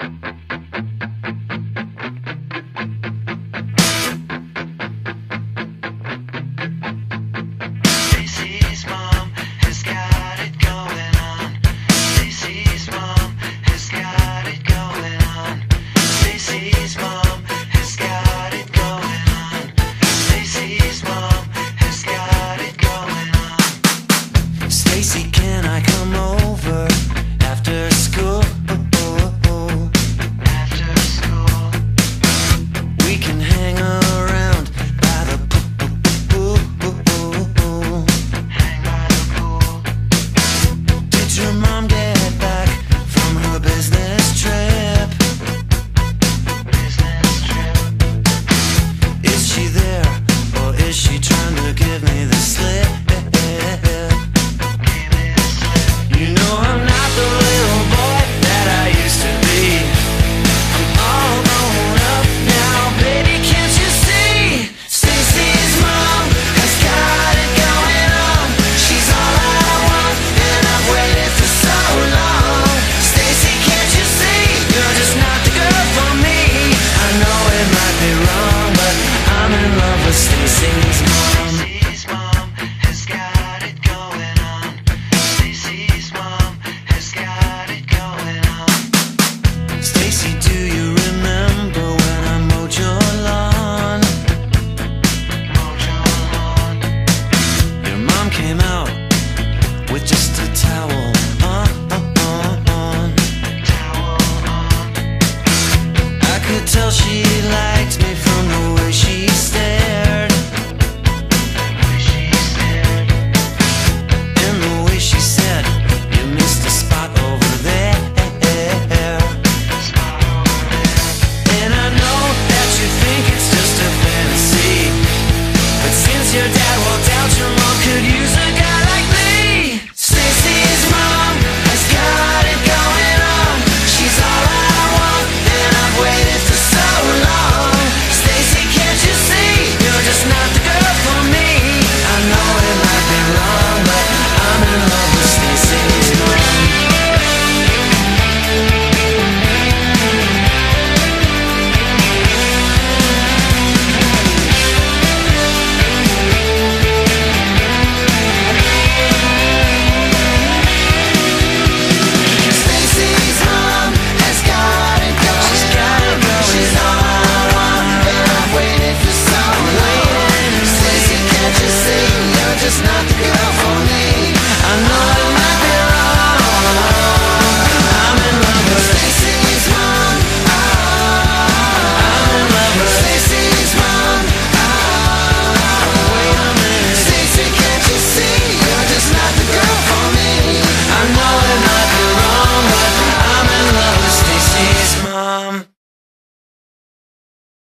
Stacy's mom has got it going on. Stacy's mom has got it going on. Stacy's mom has got it going on. Stacy's mom has got it going on. Stacy, can I come over after school? After school, we can hang around by the pool. Hang by the pool. Did your mom get back from her business trip? Business trip. Is she there, or is she trying to give me the slip? You know I'm not the little boy that I used to be. I'm all grown up now, baby, can't you see? Stacy's mom has got it going on. She's all I want, and I've waited for so long. Stacy, can't you see? You're just not the girl for me. I know it might be wrong, but I'm in love with Stacy's mom. Stacy's mom has got it going on. Stacy's mom has got it going on. Stacy, do you remember when I mowed your lawn? Mowed your lawn. Your mom came out with just a towel on. Towel on. I could tell she